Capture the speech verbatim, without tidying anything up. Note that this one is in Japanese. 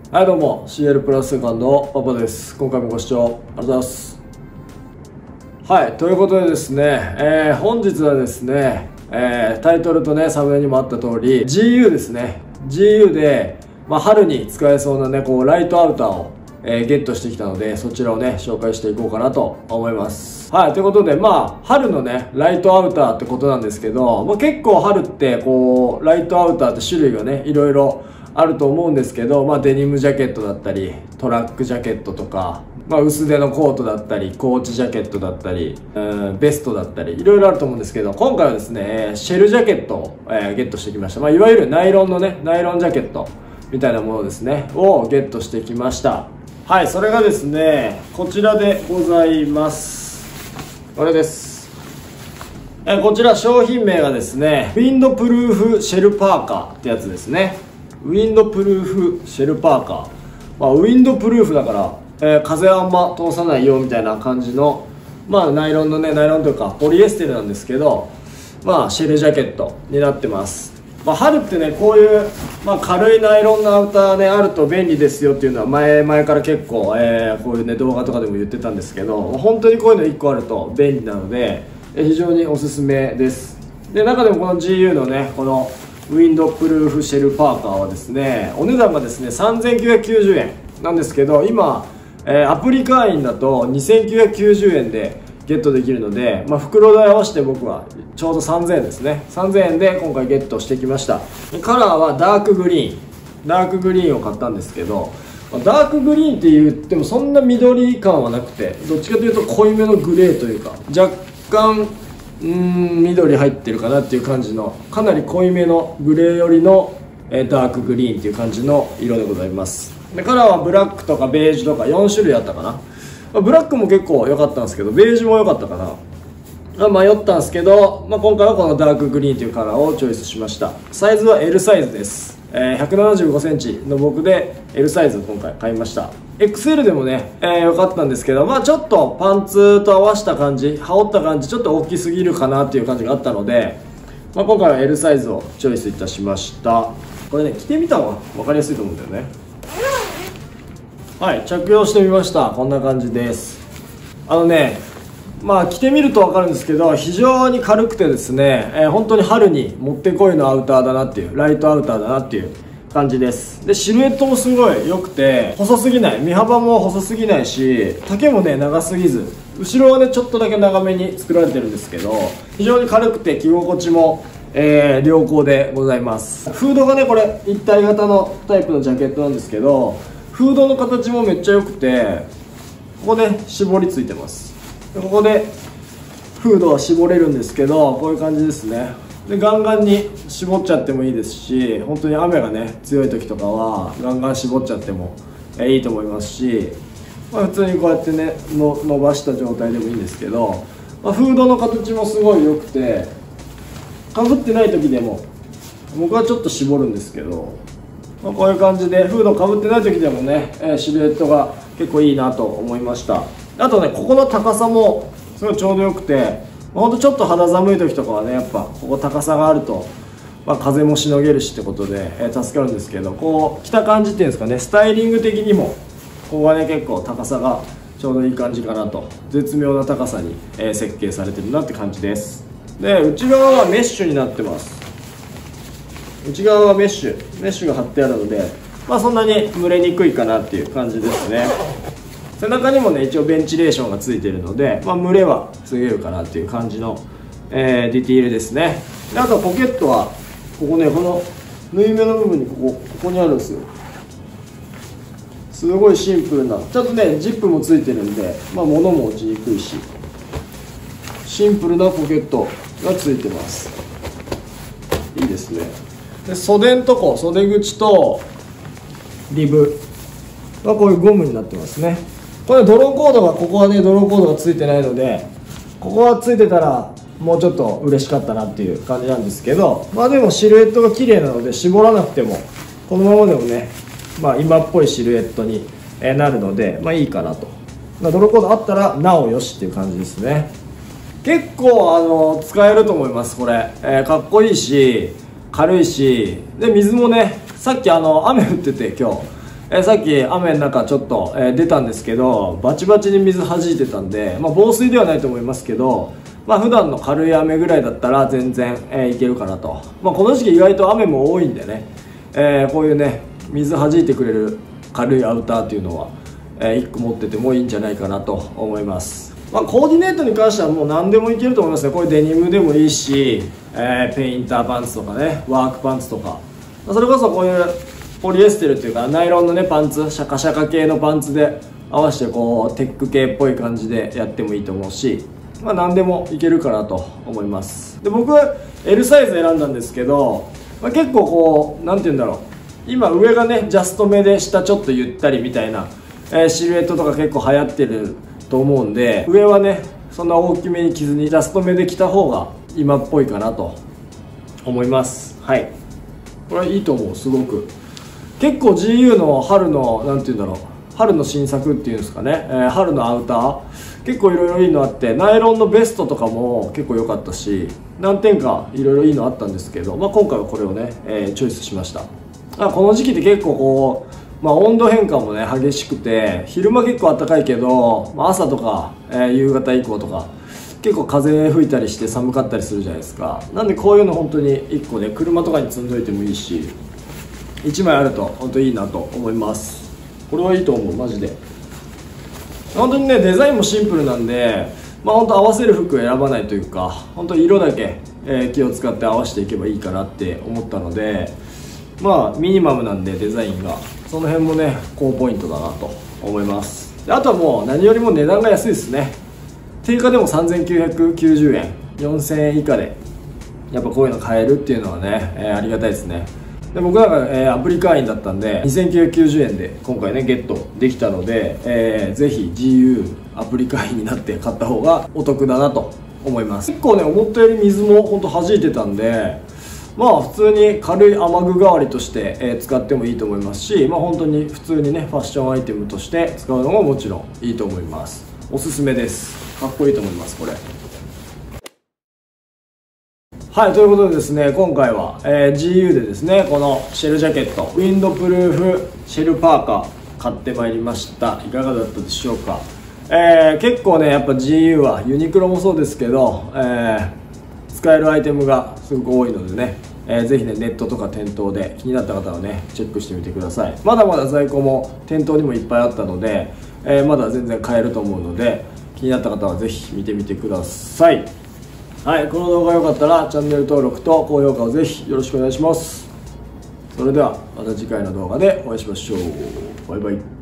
はいどうも シーエル プラスセカンドのパパです。今回もご視聴ありがとうございます。はいということでですね、えー、本日はですね、えー、タイトルとねサムネにもあった通り ジーユー ですね。 ジーユー で、まあ、春に使えそうなねこうライトアウターを、えー、ゲットしてきたので、そちらをね紹介していこうかなと思います。はいということで、まあ春のねライトアウターってことなんですけど、まあ、結構春ってこうライトアウターって種類がねいろいろあると思うんですけど、まあ、デニムジャケットだったりトラックジャケットとか、まあ、薄手のコートだったりコーチジャケットだったり、うん、ベストだったりいろいろあると思うんですけど、今回はですねシェルジャケットを、えー、ゲットしてきました。まあ、いわゆるナイロンのねナイロンジャケットみたいなものですねをゲットしてきました。はい、それがですねこちらでございます。これです。えー、こちら商品名がですねウィンドプルーフシェルパーカーってやつですね。ウィンドプルーフシェルパーカー、まあ、ウィンドプルーフだから、えー、風あんま通さないよみたいな感じの、まあ、ナイロンのねナイロンというかポリエステルなんですけど、まあ、シェルジャケットになってます。まあ、春ってねこういう、まあ、軽いナイロンのアウターねあると便利ですよっていうのは前々から結構、えー、こういうね動画とかでも言ってたんですけど、本当にこういうのいっこあると便利なので、えー、非常におすすめです。で中でもこの ジーユー のねこのウィンドプルーフシェルパーカーはですねお値段がですねさんぜんきゅうひゃくきゅうじゅうえんなんですけど、今、えー、アプリ会員だとにせんきゅうひゃくきゅうじゅうえんでゲットできるので、まあ、袋代合わせて僕はちょうどさんぜんえんですね。さんぜんえんで今回ゲットしてきました。カラーはダークグリーンダークグリーンを買ったんですけど、ダークグリーンって言ってもそんな緑感はなくて、どっちかというと濃いめのグレーというか若干うーん緑入ってるかなっていう感じのかなり濃いめのグレー寄りの、えー、ダークグリーンっていう感じの色でございます。でカラーはブラックとかベージュとかよんしゅるいあったかな、まあ、ブラックも結構良かったんですけどベージュも良かったかな、まあ、迷ったんですけど、まあ、今回はこのダークグリーンというカラーをチョイスしました。サイズは エル サイズです。えー、ひゃくななじゅうごセンチの僕で エル サイズを今回買いました。 エックスエル でもね、えー、良かったんですけど、まあちょっとパンツと合わせた感じ羽織った感じちょっと大きすぎるかなっていう感じがあったので、まあ、今回は エル サイズをチョイスいたしました。これね着てみたのは分かりやすいと思うんだよね。はい着用してみました。こんな感じです。あのねまあ着てみると分かるんですけど非常に軽くてですね、えー、本当に春にもってこいのアウターだなっていうライトアウターだなっていう感じです。でシルエットもすごい良くて細すぎない、身幅も細すぎないし丈もね長すぎず、後ろはねちょっとだけ長めに作られてるんですけど非常に軽くて着心地も、えー、良好でございます。フードがねこれ一体型のタイプのジャケットなんですけど、フードの形もめっちゃ良くてここで絞りついてます。でここでフードは絞れるんですけどこういう感じですね。でガンガンに絞っちゃってもいいですし、本当に雨がね強い時とかはガンガン絞っちゃってもえいいと思いますし、まあ、普通にこうやってねの伸ばした状態でもいいんですけど、まあ、フードの形もすごい良くてかぶってない時でも僕はちょっと絞るんですけど、まあ、こういう感じでフードかぶってない時でもね、えー、シルエットが結構いいなと思いました。あとねここの高さもすごいちょうどよくて、ほんとちょっと肌寒い時とかはねやっぱここ高さがあると、まあ、風もしのげるしってことで、えー、助かるんですけど、こう着た感じっていうんですかねスタイリング的にもここはね結構高さがちょうどいい感じかなと、絶妙な高さに、えー、設計されてるなって感じです。で内側はメッシュになってます。内側はメッシュメッシュが貼ってあるので、まあ、そんなに蒸れにくいかなっていう感じですね。背中にもね一応ベンチレーションがついているので、まあ、蒸れは防げるかなっていう感じの、えー、ディティールですね。であとポケットはここねこの縫い目の部分にここここにあるんですよ。すごいシンプルなちゃんとねジップもついてるんで、まあ、物も落ちにくいしシンプルなポケットがついてます。いいですね。で袖のとこ袖口とリブはこういうゴムになってますね。これドローコードがここはねドローコードがついてないので、ここはついてたらもうちょっと嬉しかったなっていう感じなんですけど、まあでもシルエットが綺麗なので絞らなくてもこのままでもね、まあ、今っぽいシルエットになるので、まあいいかなと。まあ、ドローコードあったらなおよしっていう感じですね。結構あの使えると思いますこれ、えー、かっこいいし軽いし、で水もねさっきあの雨降ってて今日えー、さっき雨の中ちょっと、えー、出たんですけど、バチバチに水弾いてたんで、まあ、防水ではないと思いますけど、まあ、普段の軽い雨ぐらいだったら全然、えー、いけるかなと。まあ、この時期意外と雨も多いんでね、えー、こういうね水弾いてくれる軽いアウターっていうのは、えー、いっこ持っててもいいんじゃないかなと思います。まあ、コーディネートに関してはもう何でもいけると思いますね。これデニムでもいいし、えー、ペインターパンツとかね、ワークパンツとか、それこそこういうポリエステルっていうかナイロンのねパンツ、シャカシャカ系のパンツで合わせてこうテック系っぽい感じでやってもいいと思うし、まあ何でもいけるかなと思います。で、僕は エル サイズ選んだんですけど、まあ、結構こうなんて言うんだろう、今上がねジャスト目で下ちょっとゆったりみたいな、えー、シルエットとか結構流行ってると思うんで、上はねそんな大きめに着ずにジャスト目で着た方が今っぽいかなと思います。はい、これはいいと思う。すごく結構 ジーユー の春のなんて言うんだろう、春の新作っていうんですかね、えー、春のアウター結構いろいろいいのあって、ナイロンのベストとかも結構良かったし、何点かいろいろいいのあったんですけど、まあ、今回はこれをね、えー、チョイスしました。あ、この時期って結構こう、まあ、温度変化もね激しくて、昼間結構暖かいけど、まあ、朝とか、えー、夕方以降とか結構風吹いたりして寒かったりするじゃないですか。なんでこういうの本当にいっこね車とかに積んどいてもいいし、いちまいあると本当いいなと思います。これはいいと思う、マジで。本当にねデザインもシンプルなんで、まあ本当合わせる服を選ばないというか、本当色だけ、えー、気を使って合わせていけばいいかなって思ったので、まあミニマムなんでデザインがその辺もね高ポイントだなと思います。で、あとはもう何よりも値段が安いですね。定価でもさんぜんきゅうひゃくきゅうじゅうえん、よんせんえん以下でやっぱこういうの買えるっていうのはね、えー、ありがたいですね。で、僕なんか、えー、アプリ会員だったんでにせんきゅうひゃくきゅうじゅうえんで今回ねゲットできたので、えー、ぜひ ジーユー アプリ会員になって買った方がお得だなと思います。結構ね思ったより水もほんと弾いてたんで、まあ普通に軽い雨具代わりとして、えー、使ってもいいと思いますし、まあ本当に普通にねファッションアイテムとして使うのももちろんいいと思います。おすすめです。かっこいいと思いますこれ。はい、ということでですね、今回は、えー、ジーユー でですねこのシェルジャケット、ウィンドプルーフシェルパーカー買ってまいりました。いかがだったでしょうか。えー、結構ねやっぱ ジーユー はユニクロもそうですけど、えー、使えるアイテムがすごく多いのでね、えー、ぜひねネットとか店頭で気になった方はねチェックしてみてください。まだまだ在庫も店頭にもいっぱいあったので、えー、まだ全然買えると思うので、気になった方はぜひ見てみてください。はい、この動画が良かったらチャンネル登録と高評価をぜひよろしくお願いします。それではまた次回の動画でお会いしましょう。バイバイ。